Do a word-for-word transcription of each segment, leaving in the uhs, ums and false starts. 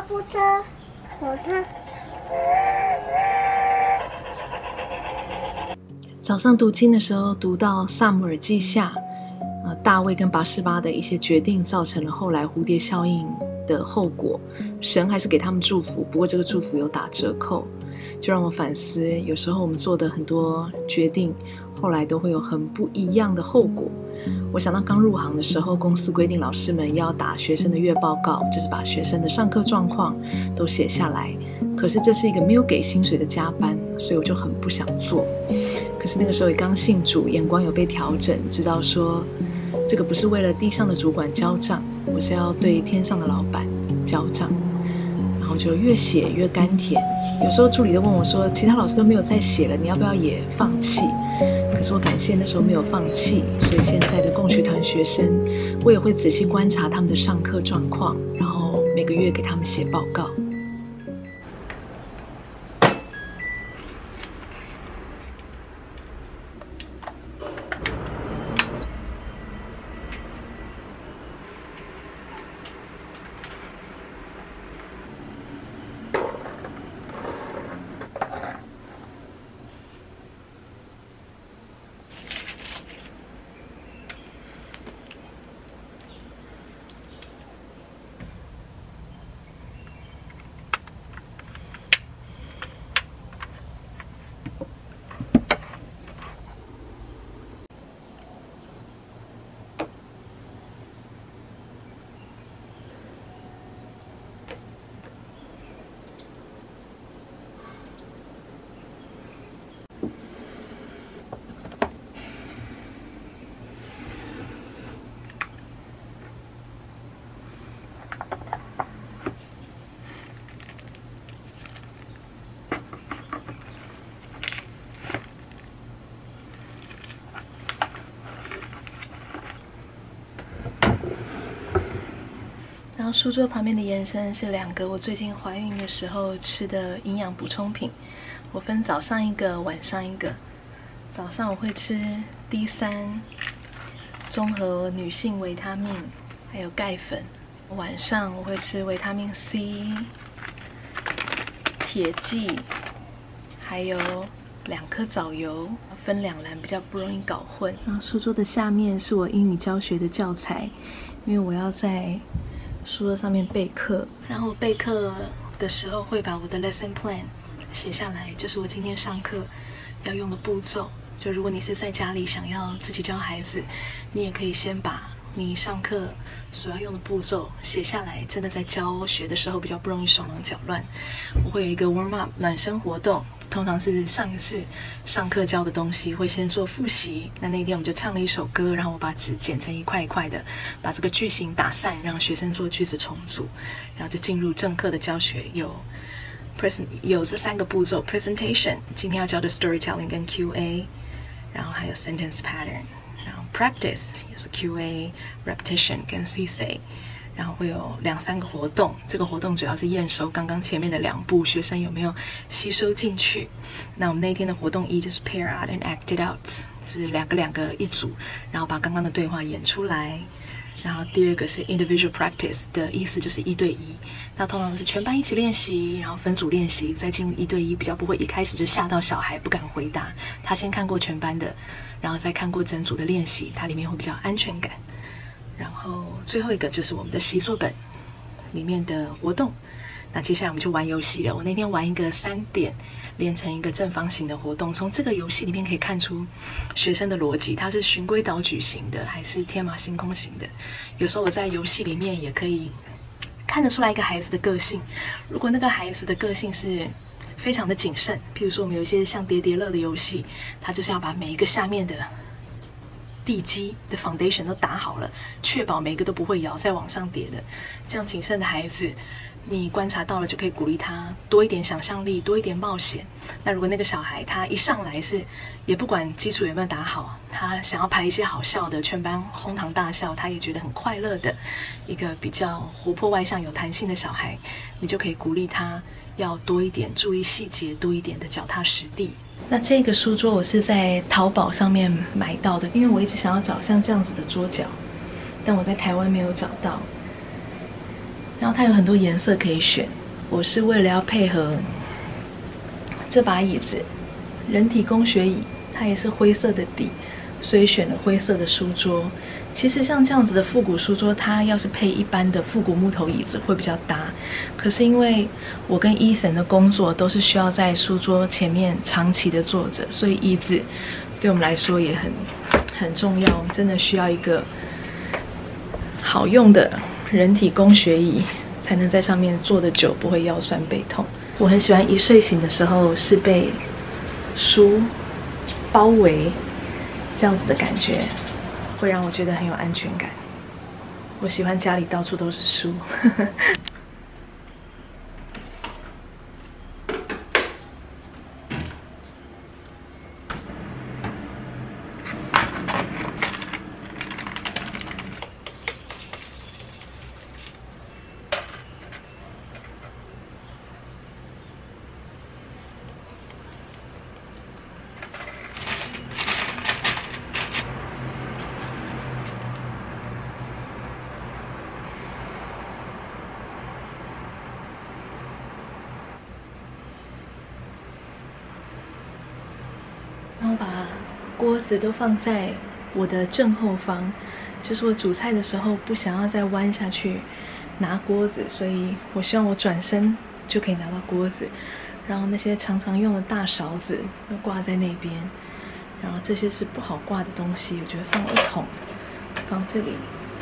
步车，火车。 早上读经的时候，读到撒母耳记下，呃，大卫跟拔示巴的一些决定，造成了后来蝴蝶效应的后果。神还是给他们祝福，不过这个祝福有打折扣，就让我反思，有时候我们做的很多决定，后来都会有很不一样的后果。我想到刚入行的时候，公司规定老师们要打学生的月报告，就是把学生的上课状况都写下来。可是这是一个没有给薪水的加班，所以我就很不想做。可是那个时候也刚信主，眼光有被调整，知道说这个不是为了地上的主管交账，我是要对天上的老板交账。然后就越写越甘甜。有时候助理都问我说，其他老师都没有再写了，你要不要也放弃？可是我感谢那时候没有放弃，所以现在的共学团学生，我也会仔细观察他们的上课状况，然后每个月给他们写报告。然后书桌旁边的延伸是两个我最近怀孕的时候吃的营养补充品，我分早上一个，晚上一个。早上我会吃 D 三， 综合女性维他命，还有钙粉。晚上我会吃维他命 C、铁剂，还有两颗藻油，分两篮比较不容易搞混。然后书桌的下面是我英语教学的教材，因为我要在书桌上面备课，然后备课的时候会把我的 lesson plan 写下来，就是我今天上课要用的步骤。就如果你是在家里想要自己教孩子，你也可以先把你上课所要用的步骤写下来，真的在教学的时候比较不容易手忙脚乱。我会有一个 warm up 暖身活动，通常是上一次上课教的东西会先做复习，那那一天我们就唱了一首歌，然后我把纸剪成一块一块的，把这个句型打散，让学生做句子重组，然后就进入正课的教学。有 present 有这三个步骤 presentation， 今天要教的 storytelling 跟 Q A， 然后还有 sentence pattern， 然后 practice 也是 Q A repetition 跟 C C， 然后会有两三个活动，这个活动主要是验收刚刚前面的两步学生有没有吸收进去。那我们那天的活动一就是 pair out and act it out， 是两个两个一组，然后把刚刚的对话演出来。然后第二个是 individual practice， 的意思就是一对一，那通常是全班一起练习，然后分组练习，再进入一对一，比较不会一开始就吓到小孩不敢回答，他先看过全班的，然后再看过整组的练习，他里面会比较安全感。然后最后一个就是我们的习作本里面的活动，那接下来我们就玩游戏了。我那天玩一个三点连成一个正方形的活动，从这个游戏里面可以看出学生的逻辑，它是循规蹈矩型的还是天马行空型的。有时候我在游戏里面也可以看得出来一个孩子的个性，如果那个孩子的个性是非常的谨慎，譬如说我们有一些像叠叠乐的游戏，它就是要把每一个下面的地基的 foundation 都打好了，确保每一个都不会摇再往上叠的。这样谨慎的孩子你观察到了，就可以鼓励他多一点想象力，多一点冒险。那如果那个小孩他一上来是也不管基础有没有打好，他想要排一些好笑的，全班哄堂大笑，他也觉得很快乐的一个比较活泼外向有弹性的小孩，你就可以鼓励他要多一点注意细节，多一点的脚踏实地。那这个书桌我是在淘宝上面买到的，因为我一直想要找像这样子的桌角，但我在台湾没有找到。 然后它有很多颜色可以选。我是为了要配合这把椅子，人体工学椅，它也是灰色的底，所以选了灰色的书桌。其实像这样子的复古书桌，它要是配一般的复古木头椅子会比较搭。可是因为我跟 Ethan 的工作都是需要在书桌前面长期的坐着，所以椅子对我们来说也很很重要，真的需要一个好用的人体工学椅，才能在上面坐得久，不会腰酸背痛。我很喜欢一睡醒的时候是被书包围这样子的感觉，会让我觉得很有安全感。我喜欢家里到处都是书。然后把锅子都放在我的正后方，就是我煮菜的时候不想要再弯下去拿锅子，所以我希望我转身就可以拿到锅子。然后那些常常用的大勺子都挂在那边，然后这些是不好挂的东西，我觉得放一桶，放这里。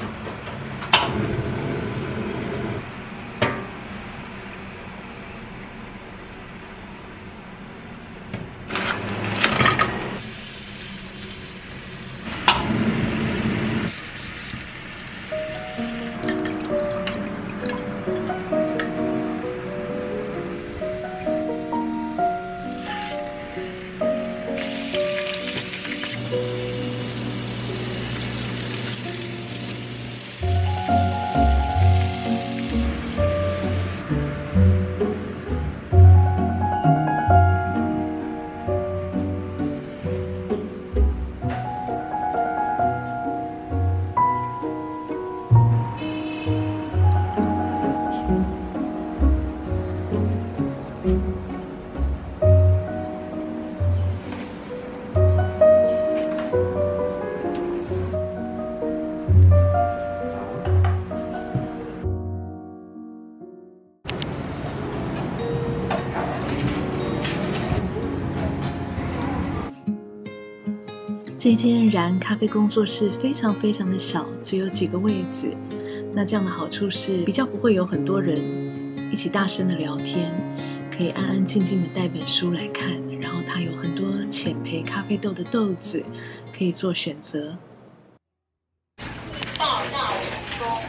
这间燃咖啡工作室非常非常的小，只有几个位置。那这样的好处是比较不会有很多人一起大声的聊天，可以安安静静的带本书来看。然后它有很多浅焙咖啡豆的豆子可以做选择。 报道成功。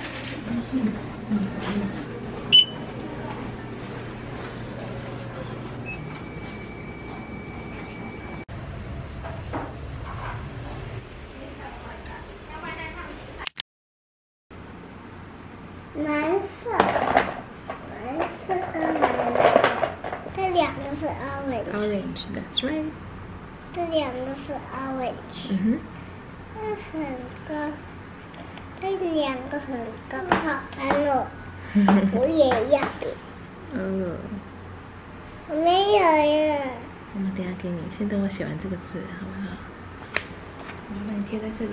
蓝色，蓝色跟蓝色，这两个是 orange。 Orange, that's right. 这两个是 orange。 嗯哼。 这很高，这两个很高，好看哦。我也要。 哦。 我没有呀。 妈妈等下给你，先等我写完这个字，好不好？我把你贴在这里。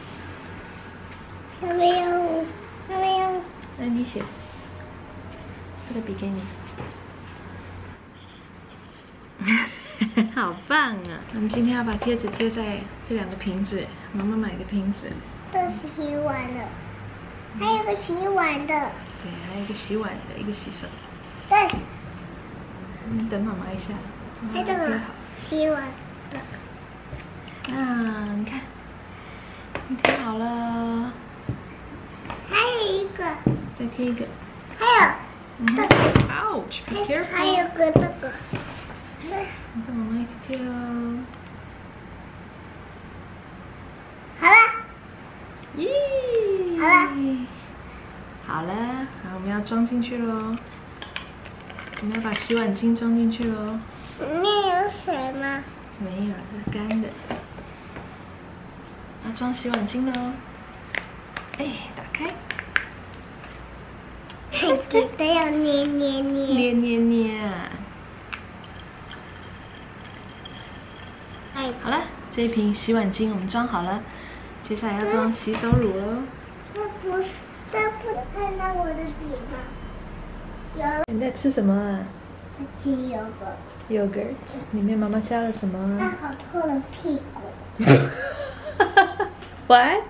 下面有，下面有。 那你写，这个笔给你。好棒啊！我们今天要把贴纸贴在这两个瓶子，妈妈买的瓶子。 这是洗碗的，还有个洗碗的。 对，还有一个洗碗的，一个洗手。 对。 你等妈妈一下。 还有这个洗碗的。 啊，你看，你贴好了。 还有一个。 再贴一个。 还有。 嗯 Ouch! Be careful. 还有个这个。 你跟妈妈一起贴喽。 好了。 耶！ 好了。 好了，好，我们要装进去喽。我们要把洗碗巾装进去喽。 里面有水吗？ 没有，这是干的。要装洗碗巾喽。哎，打开。 记得要捏捏捏。 捏捏捏啊！ 哎， 好了，这一瓶洗碗巾我们装好了，接下来要装洗手乳喽。 那不是，那不是看到我的笔吗？有你在吃什么啊精油的， ？Yogurt 里面妈妈加了什么它啊好透了屁股。 ？What？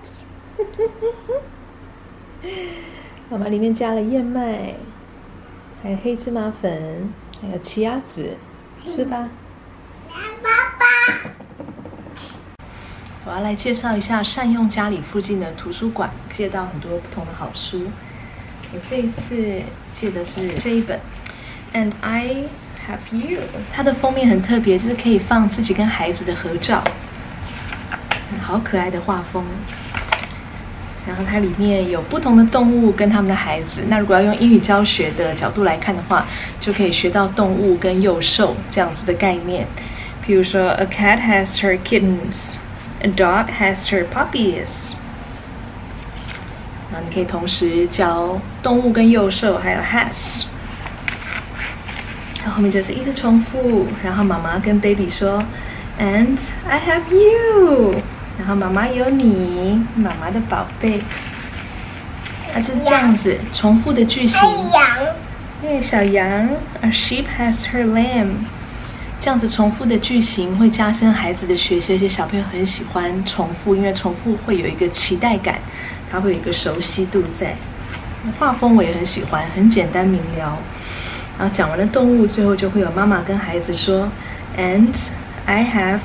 妈妈里面加了燕麦，还有黑芝麻粉，还有奇亚籽，吃吧。 爸爸， 我要来介绍一下善用家里附近的图书馆，借到很多不同的好书。我这一次借的是这一本《And I Have You》，它的封面很特别，就是可以放自己跟孩子的合照，好可爱的画风。然后它里面有不同的动物跟他们的孩子。那如果要用英语教学的角度来看的话，就可以学到动物跟幼兽这样子的概念。譬如说 ，A cat has her kittens, a dog has her puppies。然后你可以同时教动物跟幼兽，还有 has。然后后面就是一直重复，然后妈妈跟 baby 说 ，And I have you。然后妈妈有你，妈妈的宝贝，它就是这样子重复的句型。 羊， 对，小羊 ，A sheep has her lamb， 这样子重复的句型会加深孩子的学习，而且小朋友很喜欢重复，因为重复会有一个期待感，它会有一个熟悉度在。画风我也很喜欢，很简单明了。然后讲完了动物，最后就会有妈妈跟孩子说 ，And I have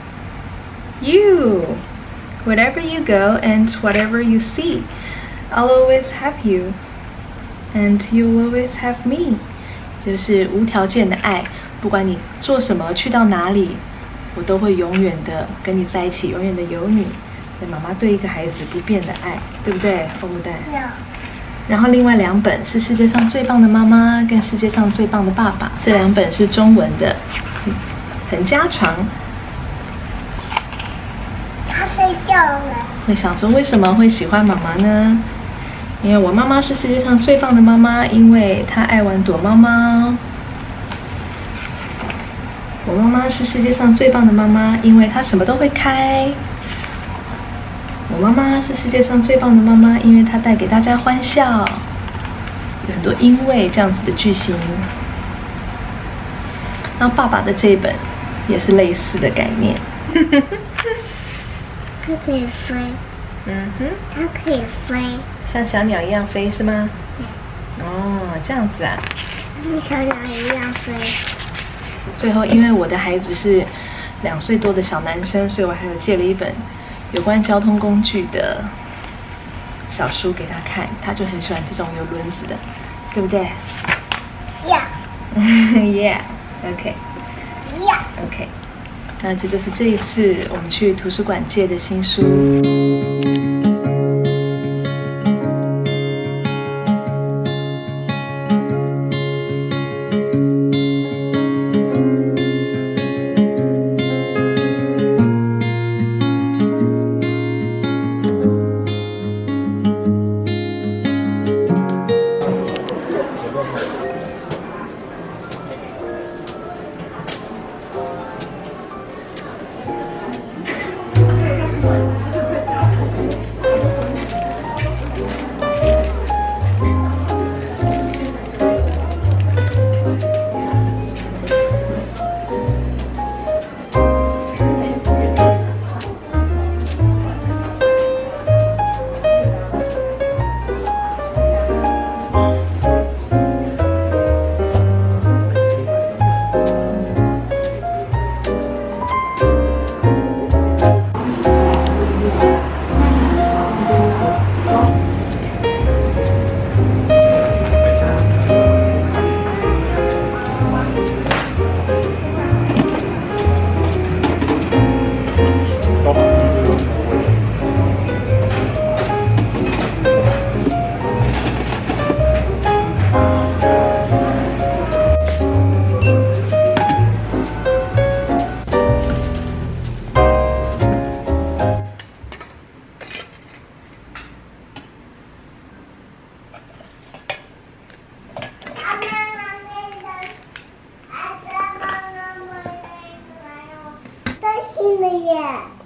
you. Wherever you go and whatever you see, I'll always have you, and you'll always have me. 就是无条件的爱，不管你做什么，去到哪里，我都会永远的跟你在一起，永远的有你。妈妈对一个孩子不变的爱，对不对？对不对？ 有。 然后另外两本是世界上最棒的妈妈跟世界上最棒的爸爸，这两本是中文的，很家常。 他睡觉了。 会想说为什么会喜欢妈妈呢？因为我妈妈是世界上最棒的妈妈，因为她爱玩躲猫猫。我妈妈是世界上最棒的妈妈，因为她什么都会开。我妈妈是世界上最棒的妈妈，因为她带给大家欢笑。有很多因为这样子的句型。然后爸爸的这一本也是类似的概念。 它可以飞。 嗯哼， 它可以飞， 像小鸟一样飞是吗？哦，这样子啊。 跟小鸟一样飞。 最后，因为我的孩子是两岁多的小男生，所以我还有借了一本有关交通工具的小书给他看，他就很喜欢这种有轮子的，对不对 ？Yeah，Yeah，OK，Yeah，OK。Okay. 那这就是这一次我们去图书馆借的新书。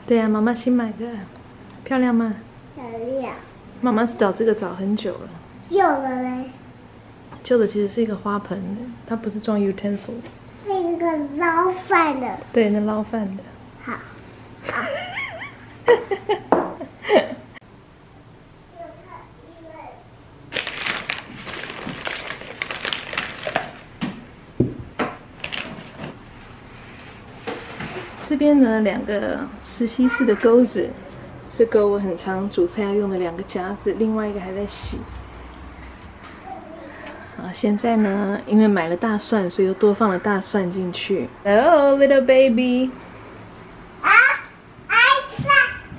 对啊，妈妈新买的，漂亮吗？ 漂亮。 妈妈是找这个找很久了。 旧的嘞？ 旧的其实是一个花盆，它不是装 utensil。 是一个捞饭的。 对，那捞饭的。 好。好。 这边呢，两个磁吸式的钩子，是钩我很常煮菜要用的两个夹子，另外一个还在洗。啊，现在呢，因为买了大蒜，所以又多放了大蒜进去。Hello, little baby. 啊，爱蒜。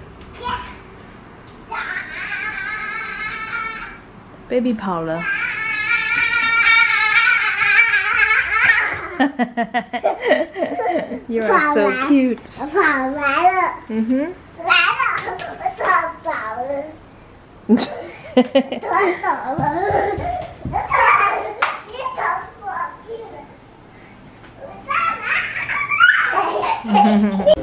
Baby 跑了。You are so cute. 我跑来了。 嗯哼。 来了，我逃走了。逃走了。你逃过去了。我在哪？